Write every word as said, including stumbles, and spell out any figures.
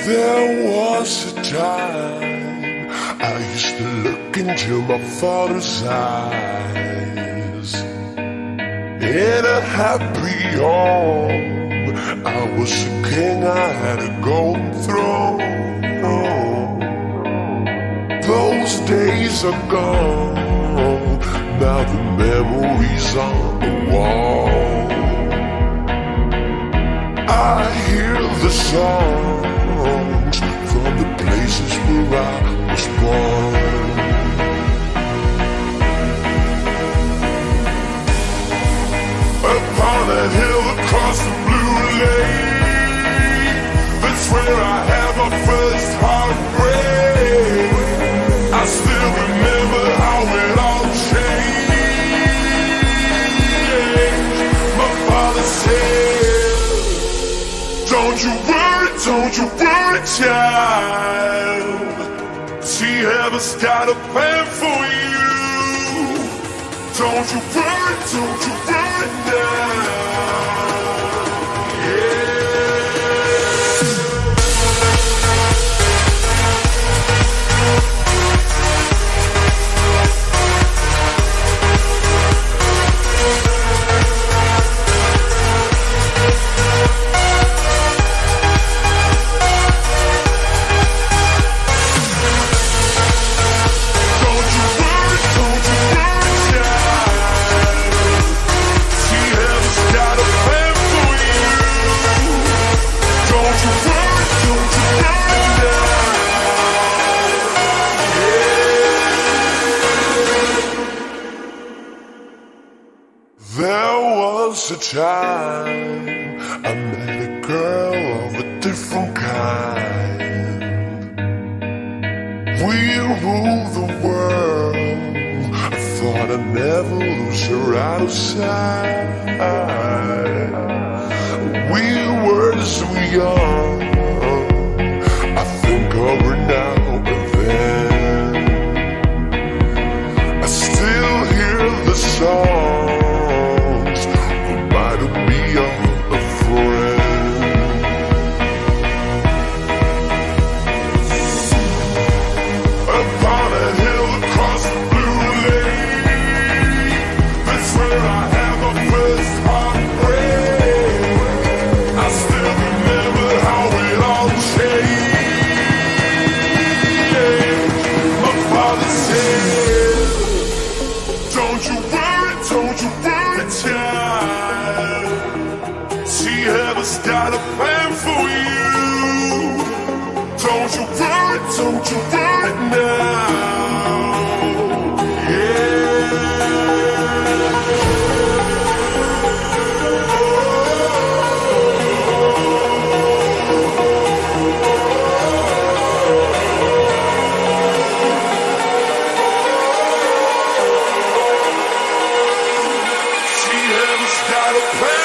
There was a time I used to look into my father's eyes. In a happy home, I was a king, I had a golden throne. Those days are gone, now the memories on the wall. I hear the songs from the places where I was born. Upon a hill across the blue lake, that's where I had my first heartbreak. I still remember how it all changed. My father said, don't you worry, don't you worry, child. See, heaven's got a plan for you. Don't you worry, don't you worry now. There was a time I met a girl of a different kind. We ruled the world. I thought I'd never lose her out of sight. We were so young, I think of her now and then. I still hear the song. Heaven's got a plan for you. Don't you worry, don't you worry now. See, heaven's got a plan.